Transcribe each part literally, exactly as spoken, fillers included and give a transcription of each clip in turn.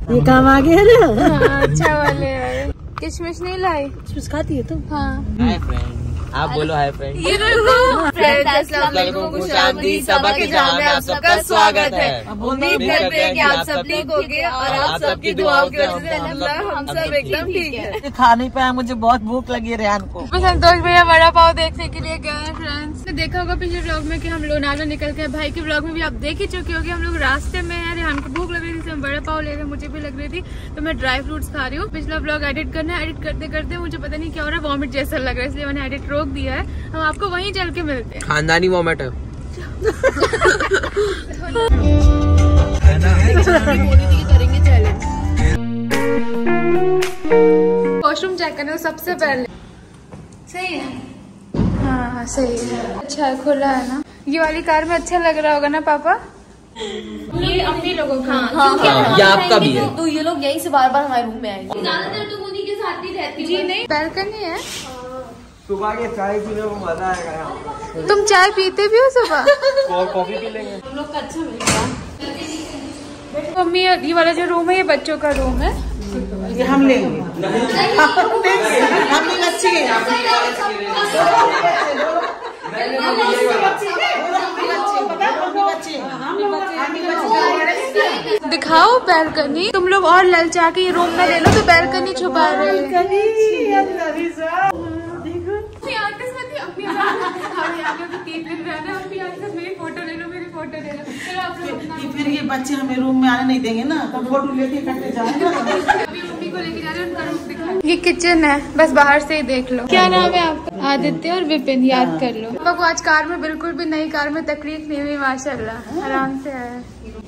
ये काम आ गया ना। हाँ, अच्छा वाले है। किशमिश नहीं लाई? किशमिश खाती है तुम? हाँ। हाय फ्रेंड, आप बोलो हाय फ्रेंड। ये सबक जहाँ में आप सबका स्वागत है। उम्मीद करते हैं कि आप सब ठीक होंगे और आप सबकी दुआओं की वजह से हम सब एकदम ठीक है। खा नहीं पाया, मुझे बहुत भूख लगी है रेहान को। संतोष भैया वड़ा पाव देखने के लिए गए फ्रेंड्स। ने देखा होगा पिछले व्लॉग में कि हम लोनावला निकल के, भाई के व्लॉग में भी आप देख ही चुके होंगे। हम लोग रास्ते में है, रेहान को भूख लग रही थी, हम वड़ा पाव ले रहे, मुझे भी लग रही थी तो मैं ड्राई फ्रूट्स खा रही हूँ। पिछला व्लॉग एडिट करना है, एडिट करते करते मुझे पता नहीं क्या हो रहा है, वॉमिट जैसा लग रहा है, इसलिए मैंने एडिट रोक दिया है। हम आपको वहीं चल के मिलते हैं। खानदानी वॉमिट है। करेंगे चैलेंज। वॉशरूम चेक करने सबसे पहले। सही है? हाँ हाँ सही है, अच्छा है, खुला है ना। ये वाली कार में अच्छा लग रहा होगा ना पापा? ये अपने लोगों का। हाँ, हाँ, ये आपका भी है। तो ये लोग यहीं से बार बार हमारे रूम में आएंगे। ज्यादातर तुम उन्हीं के साथ ही रहती जी नहीं? बैल्कनी है। सुबह के चाय पीने को मजा आएगा यहाँ। तुम चाय पीते भी हो सुबह? कॉफी पी लेंगे हम लोग का अच्छा मिलेगा। मम्मी ये वाला जो रूम है ये बच्चों का रूम है, ये हम लेंगे। हम लेंगे, हम भी अच्छी है। दिखाओ बैल्कनी। तुम लोग और ललचा के ये रूम में ले लो तो बैल्कनी छुपा रहे मेरी फोटो ले लो, मेरी फोटो ले लो। फिर ये बच्चे हमें रूम में आने नहीं देंगे ना, तो फोटो लेके करते जाएंगे। अभी मम्मी को लेके जा रहे हैं, उनका रूम दिखा। ये किचन है, बस बाहर से ही देख लो। क्या नाम है आपका? आदित्य और विपिन, याद कर लो। पापा को आज कार में बिल्कुल भी नई कार में तकलीफ नहीं हुई, माशाल्लाह आराम से आया।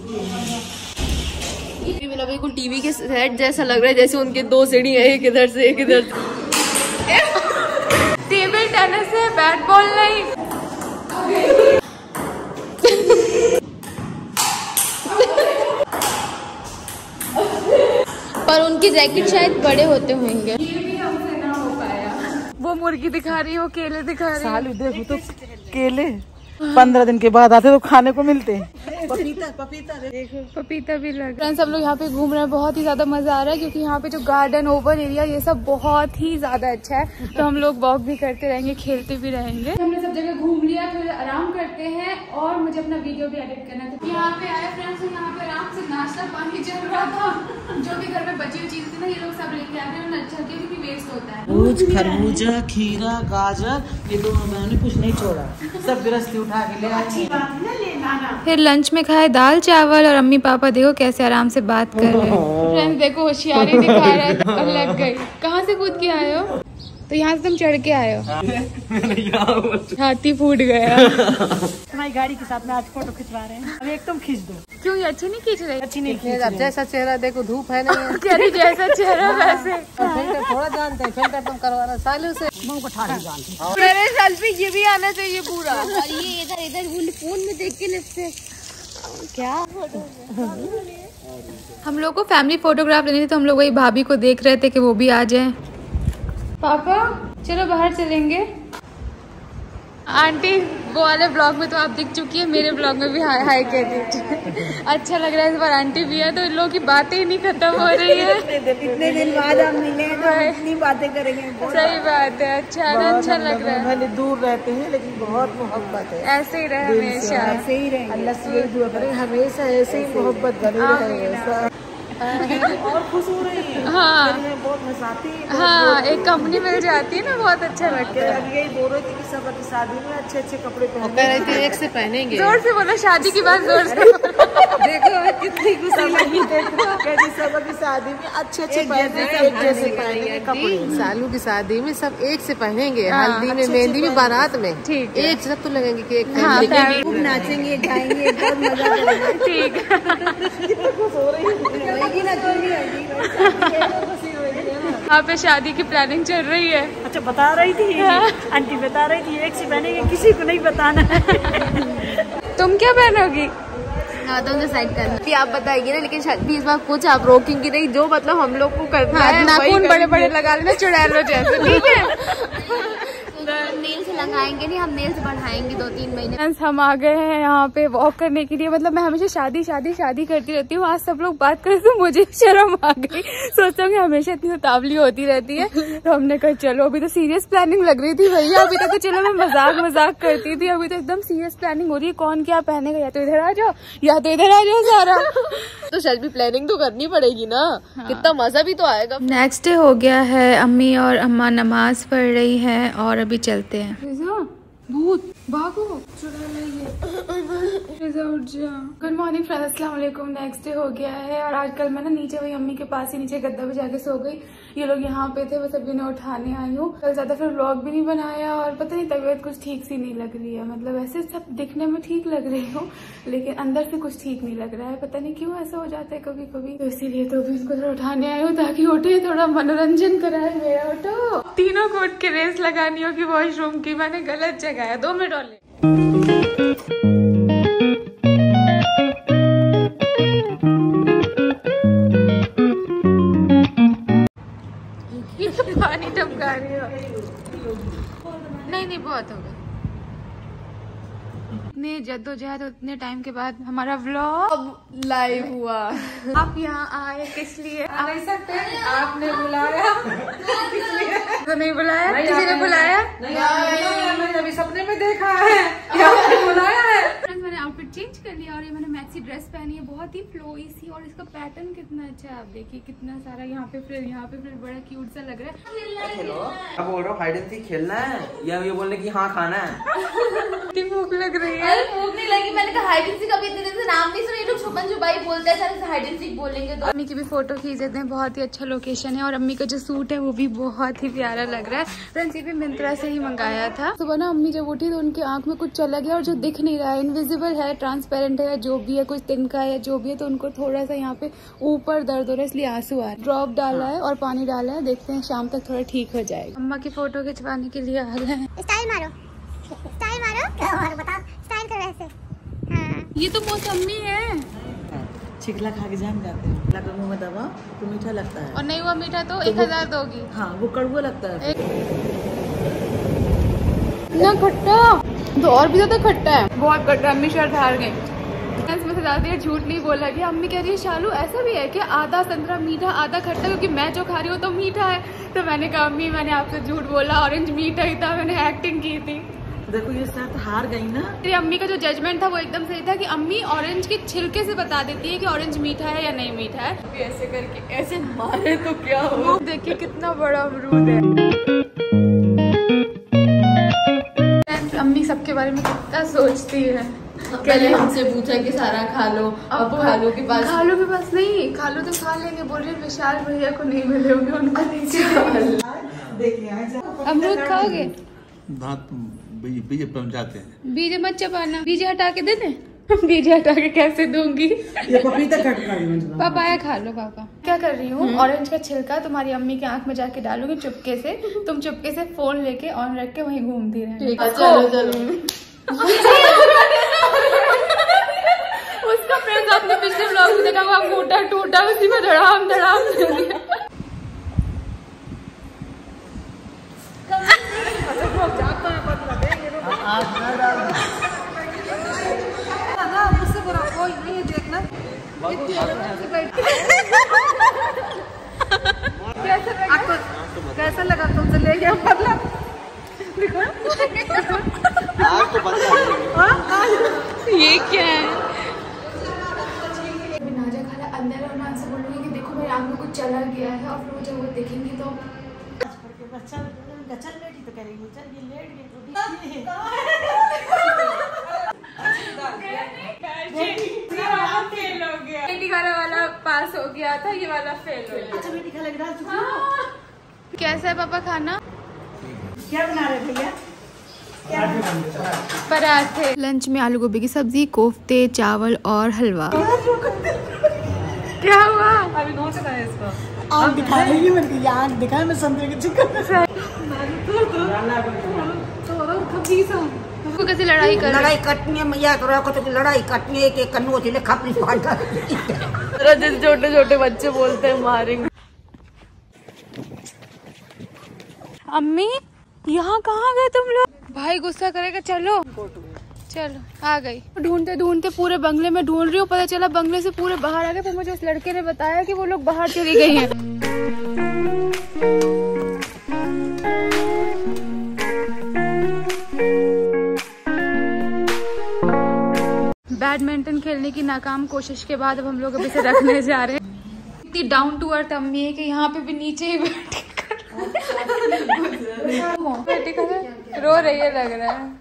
बिल्कुल टीवी के सेट जैसा लग रहा है, जैसे उनके दो सीढ़ी है, एक इधर से एक इधर से। टेबल टेनिस है, बैट बॉल नहीं। पर उनकी जैकेट शायद बड़े होते होंगे। ये भी हमसे ना हो पाया। वो मुर्गी दिखा रही हो, केले दिखा रही हो। सालू देखो तो केले पंद्रह दिन के बाद आते तो खाने को मिलते हैं। पपीता पपीता देखो, पपीता भी लगा। फ्रेंड्स सब लोग यहाँ पे घूम रहे हैं, बहुत ही ज्यादा मजा आ रहा है क्योंकि यहाँ पे जो गार्डन, ओपन एरिया, ये सब बहुत ही ज्यादा अच्छा है। तो हम लोग वॉक भी करते रहेंगे, खेलते भी रहेंगे। हमने सब जगह घूम लिया, थोड़ा आराम करते हैं और मुझे अपना वीडियो भी एडिट करना है। तो यहाँ पे आए फ्रेंड्स, यहाँ पे आराम से नाश्ता पानी चल रहा था, जो भी घर में बची हुई चीज थी ना ये लोग सब लेके आ रहे हैं। अच्छा क्योंकि वेस्ट होता है। तरबूज, खरबूजा, खीरा, गाजर, ये तो हमने कुछ नहीं छोड़ा, सब गृहस्थी उठा के ले आई। फिर लंच में खाए दाल चावल और अम्मी पापा देखो कैसे आराम से बात कर रहे हैं। फ्रेंड्स देखो होशियारी दिखा रहा है और लग गई। कहाँ से कूद के आए हो? तो यहाँ से तुम चढ़ के आए हो? हाथी फूट गया। हमारी गाड़ी के साथ में आज फोटो खिंचवा रहे हैं, अब एक तुम खींच दो। क्यों ये अच्छी नहीं खींच रही? अच्छी नहीं खींच रही। जैसा चेहरा देखो, धूप है नहीं। तेरी जैसा चेहरा वैसे। फिल्टर थोड़ा जानते हैं, फिल्टर तुम करवा रहे सालों से। मेरे सेल्फी ये भी आना चाहिए पूरा। और ये इधर इधर फोन में देख के लिपस्टिक क्या। हम लोग को फैमिली फोटोग्राफ लेनी थी तो हम लोग वही भाभी को देख रहे थे कि वो भी आ जाए। पापा चलो बाहर चलेंगे। आंटी वो वाले ब्लॉग में तो आप दिख चुकी है, मेरे ब्लॉग में भी हाय हाय कह दीजिए। अच्छा लग रहा है, इस बार आंटी भी है तो इन लोगों की बातें ही नहीं खत्म हो रही है। इतने दिन बाद हम मिले हैं, इतनी बातें करेंगे। सही बात है, अच्छा है, अच्छा लग रहा है। भले दूर रहते हैं लेकिन बहुत मोहब्बत है। ऐसे ही रहे हमेशा, ऐसे ही रहे। अल्लाह से यही दुआ करें हमेशा ऐसे ही मोहब्बत बनी रहे। और खुश हो रही है। हाँ बहुत मसाती है। हाँ, एक कंपनी मिल जाती है ना, बहुत अच्छा लगता है। अब यही बोल रही थी कि सब की शादी में अच्छे अच्छे कपड़े कह रहे थे एक से पहनेंगे। जोर से बोलो, शादी की बात जोर से। देखो कितनी खुशी लगी। देखो सब की शादी में अच्छे अच्छे पहने, एक जैसे पहनेंगे कपड़े। सालू की शादी में सब एक से पहनेंगे, हल्दी में, मेहंदी में, बारात में। ठीक, एक सब तो लगेंगे कि एक हाँ, खूब नाचेंगे, गाएंगे, बहुत मजा आएगा। ठीक। खुश हो रही है यहाँ पे शादी की प्लानिंग चल रही है। अच्छा बता रही थी आंटी, बता रही थी एक से पहनेंगे, किसी को नहीं बताना। तुम क्या पहनोगी? डिसाइड करना भी आप बताइए ना, लेकिन शायद भी इस बार कुछ आप रोकेंगे नहीं, जो मतलब हम लोग को करना है। नाखून बड़े बड़े लगा लेना, चुड़ैल जैसे, ठीक है। नेल्स लगाएंगे नहीं, हम नेल्स बढ़ाएंगे दो तीन महीने। हम आ गए हैं यहाँ पे वॉक करने के लिए। मतलब मैं हमेशा शादी शादी शादी करती रहती हूँ, आज सब लोग बात करें तो मुझे शर्म आ गई। सोचता हूँ कि हमेशा इतनी उतावली होती रहती है, तो हमने कहा चलो, अभी तो सीरियस प्लानिंग लग रही थी भैया। अभी तक तो चलो मैं मजाक मजाक करती थी, अभी तो एकदम सीरियस प्लानिंग हो रही है, कौन क्या पहनेगा, या तो इधर आ जाओ या तो इधर आ जाओ सारा। तो शायद भी प्लानिंग तो करनी पड़ेगी ना। हाँ। कितना मजा भी तो आएगा। नेक्स्ट डे हो गया है, अम्मी और अम्मा नमाज पढ़ रही हैं और अभी चलते हैं। भूत भागो, चुरा लेंगे। गुड मॉर्निंग फ्रेंड्स, अस्सलाम वालेकुम। नेक्स्ट डे हो गया है और आजकल मैं ना नीचे वही अम्मी के पास ही नीचे गद्दा पे जाके सो गई। ये लोग यहाँ पे थे, बस अभी ने उठाने आई हूँ। कल ज्यादा फिर व्लॉग भी नहीं बनाया और पता नहीं तबीयत कुछ ठीक सी नहीं लग रही है। मतलब ऐसे सब दिखने में ठीक लग रही हूँ लेकिन अंदर से कुछ ठीक नहीं लग रहा है, पता नहीं क्यों ऐसा हो जाता है कभी कभी। तो इसीलिए तो अभी इनको थोड़ा उठाने आई हूँ ताकि उठे, थोड़ा मनोरंजन कराए मेरा। उठो, तीनों को उठ के रेस लगानी होगी वॉशरूम की। मैंने गलत जगह है, दो मिनट वाले। ये तो पानी टपका रही हो। नहीं नहीं, बहुत हो गया। इतने जद्दोजहद उतने टाइम के बाद हमारा व्लॉग लाइव हुआ। आप यहाँ आए किस लिए? आ नहीं सकते, आपने बुलाया। तो नहीं बुलाया, किसी ने बुलाया? मैंने अभी सपने में देखा है, आपने बुलाया है। मैंने आउटफिट चेंज कर लिया और ये मैंने मैक्सी ड्रेस पहनी है, बहुत ही फ्लोई सी, और इसका पैटर्न कितना अच्छा है। आप देखिए कितना सारा यहाँ पे फ्रिल, यहाँ पे फ्रिल, बड़ा क्यूट सा लग रहा है। खेलो, अब बोल रहा हूँ हाइड एंड सीक खेलना है या ये बोलने की हाँ खाना है। इतनी भूख लग रही है। अरे भूख नहीं लगी, मैंने कहा हाइड एंड सीक, अभी इतने दिन से नाम नहीं सुना। ये लोग छुपन छुपाई बोलते हैं, अचानक से हाइड एंड सीक बोलेंगे तो। अम्मी की भी फोटो खींच देते हैं, बहुत ही अच्छा लोकेशन है और अम्मी का जो सूट है वो भी बहुत ही प्यारा लग रहा है। फ्रेंड्स ये भी मिंत्रा से ही मंगाया था। सुबह ना अम्मी जब उठी तो उनकी आंख में कुछ चला गया और जो दिख नहीं रहा है, इनविजिबल है, ट्रांसपेरेंट है, जो भी है, कुछ तिनका है या जो भी है, तो उनको थोड़ा सा यहाँ पे ऊपर दर्द हो रहा है, इसलिए आंसू आ रहा है। ड्रॉप डाला है और पानी डाला है, देखते हैं शाम तक थोड़ा ठीक हो जाएगा। अम्मा की फोटो खिंचवाने के लिए आ गए हैं। स्टाइल मारो, स्टाइल मारो और बताओ स्टाइल करो ऐसे। हाँ। ये तो मौसमी है। छिकला खा के जाम जाते हैं, लगा मुंह में दबा तो मीठा लगता है और नहीं हुआ मीठा तो, तो एक हजार दोगी। हाँ, वो कड़वा लगता है। ना खट्टा तो और भी ज्यादा खट्टा है, बहुत खट्टा। अम्मी शर्ट हार गई। इसमें से ज्यादा देर झूठ नहीं बोला गया। अम्मी कह रही है शालू ऐसा भी है कि आधा संतरा मीठा आधा खट्टा, क्योंकि मैं जो खा रही हूँ तो मीठा है। तो मैंने कहा अम्मी मैंने आपसे झूठ बोला, ऑरेंज मीठा ही था, मैंने एक्टिंग की थी। देखो ये साथ हार गई ना। मेरी अम्मी का जो जजमेंट था वो एकदम सही था कि अम्मी ऑरेंज के छिलके से बता देती है कि ऑरेंज मीठा है या नहीं मीठा है। ऐसे करके ऐसे मारे तो क्या हो। देखिए कितना बड़ा अमरूद है। अम्मी सबके बारे में कितना सोचती है। पहले हमसे पूछा कि सारा खा लो, अब खालू के पास खालू के पास नहीं, खालू तो खा लेंगे। बोल रहे विशाल भैया को नहीं मिले होंगे, उनको नहीं चाहिए। अमरूद खाओगे? बीज पहुंचाते हैं। बीज मत चबाना, बीज हटा के दे दे। बीज हटा के कैसे दूंगी? ये पपीता कट कर पापाया खा लो। पापा क्या कर रही हूँ, ऑरेंज का छिलका तुम्हारी अम्मी की आंख में जाके डालूंगी चुपके से। तुम चुपके से फोन लेके ऑन रख के वहीं घूमती रहना। चलो चलो। उसका फ्रेंड्स आपने पिछले व्लॉग में देखा, वो मोटा टूटा उसी में धड़ाम धड़ाम दे दिया। आपको कैसा लगा तुमसे ले गया? मतलब ये क्या है? नाजा खाला अंदर और मैं उनसे बोलूंगी कि देखो मेरे आंख में कुछ चला गया है, और फिर जब वो देखेंगी तो चल बैठी तो करेंगे, चल ये लेट गई बेटी खाला वाला पास हो गया था, ये वाला फेल हो गया। अच्छा बेटी खा लग रहा हाँ। कैसा है पापा खाना? क्या बना रहे भैया? पराठे। लंच में आलू गोभी की सब्जी, कोफ्ते, चावल और हलवा। क्या हुआ? अभी कौन सा है इसको? आँख दिखा रही है मेरे, आँख दिखाया मैं संतरे के चिकन। तो कैसे लड़ाई कर? लड़ाई कटनी है मैया, तो रखो तो लड़ाई कटनी है कि कन्नू होती है खपरी फाड़ कर। जैसे छोटे छोटे बच्चे बोलते हैं मारेंगे। अम्मी यहाँ कहाँ गए तुम लोग? भाई गुस्सा करेगा। चलो चलो आ गई। ढूंढते ढूंढते पूरे बंगले में ढूंढ रही हूँ, पता चला बंगले से पूरे बाहर आ गए। फिर मुझे उस लड़के ने बताया कि वो लोग बाहर चली गई हैं। बैडमिंटन खेलने की नाकाम कोशिश के बाद अब हम लोग अभी से रखने जा रहे हैं। इतनी डाउन टू अर्थ अम्मी है कि यहाँ पे भी नीचे ही बैठ के रो रही है, लग रहा है।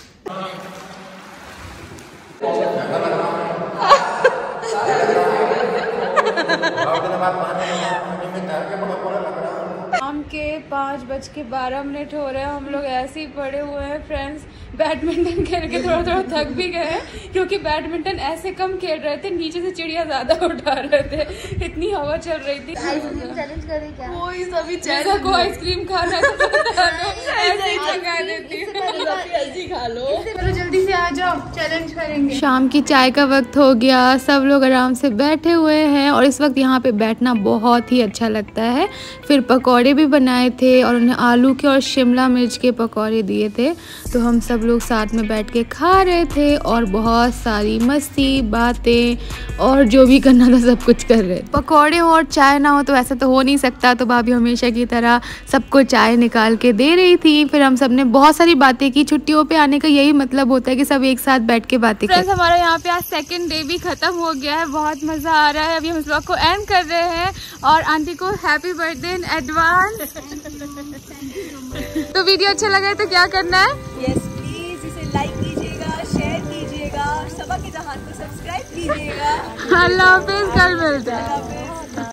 शाम के पाँच बज के बारह मिनट हो रहे हैं, हम लोग ऐसे ही पड़े हुए हैं फ्रेंड्स। बैडमिंटन खेल के थोड़ा थोड़ा थक भी गए हैं, क्योंकि बैडमिंटन ऐसे कम खेल रहे थे, नीचे से चिड़िया ज्यादा उठा रहे थे, इतनी हवा चल रही थी। आइसक्रीम चैलेंज करें क्या? कोई सभी जैसा को आइसक्रीम खा रहा है तो ऐसे ही चखा देती ऐसी खा लो। चलो जल्दी से आ जाओ, चैलेंज करेंगे। शाम की चाय का वक्त हो गया, सब लोग आराम से बैठे हुए हैं और इस वक्त यहाँ पे बैठना बहुत ही अच्छा लगता है। फिर पकौड़े भी बनाए थे और उन्हें आलू के और शिमला मिर्च के पकौड़े दिए थे, तो हम सब लोग साथ में बैठ के खा रहे थे और बहुत सारी मस्ती बातें और जो भी करना था सब कुछ कर रहे थे। पकौड़े हो और चाय ना हो तो ऐसा तो हो नहीं सकता, तो भाभी हमेशा की तरह सबको चाय निकाल के दे रही थी। फिर हम सब ने बहुत सारी बातें की। छुट्टियों पे आने का यही मतलब होता है कि सब एक साथ बैठ के बातें करें। हमारा यहाँ पे आज सेकंड डे भी खत्म हो गया है, बहुत मजा आ रहा है। अभी हम इस व्लॉग को एंड कर रहे हैं और आंटी को हैप्पी बर्थडे इन एडवांस। तो वीडियो अच्छा लगा है तो क्या करना है? यस प्लीज इसे लाइक कीजिएगा, शेयर कीजिएगा और सबा के जहान को सब्सक्राइब कीजिएगा। अल्लाह हाफिज, कल मिलते हैं।